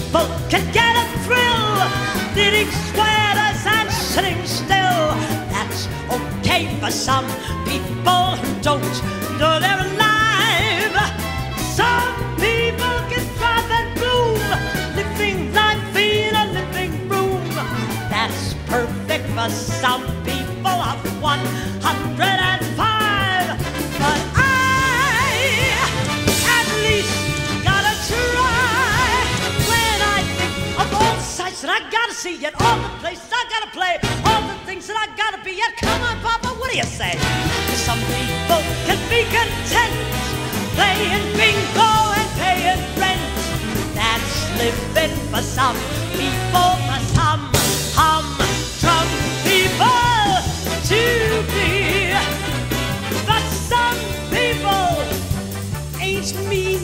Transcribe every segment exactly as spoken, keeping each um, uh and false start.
people can get a thrill, knitting sweaters and sitting still. That's okay for some people who don't know they're alive. Some people can thrive and bloom, living life in a living room. That's perfect for some people of one hundred and five. But I, at least, gotta try. When I think of all the sights that I gotta see, and all the places I gotta play, all the things that I gotta be at, come on, Papa, what do you say? Some people can be content playing bingo and paying rent. That's living for some people, for some humdrum people to be. But some people ain't me.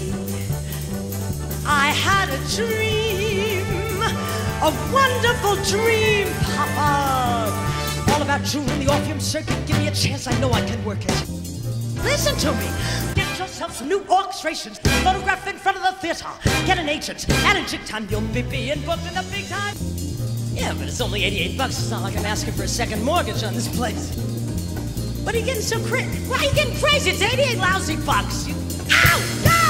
I had a dream, a wonderful dream, Papa. All about you in the Orpheum Circuit. Give me a chance, I know I can work it. Listen to me. Get yourself some new orchestrations. Photograph in front of the theater. Get an agent. And in jig time, you'll be being booked in the big time. Yeah, but it's only eighty-eight bucks. It's not like I'm asking for a second mortgage on this place. What are you getting so crazy? Why are you getting crazy? It's eighty-eight lousy bucks. You... Ow! No!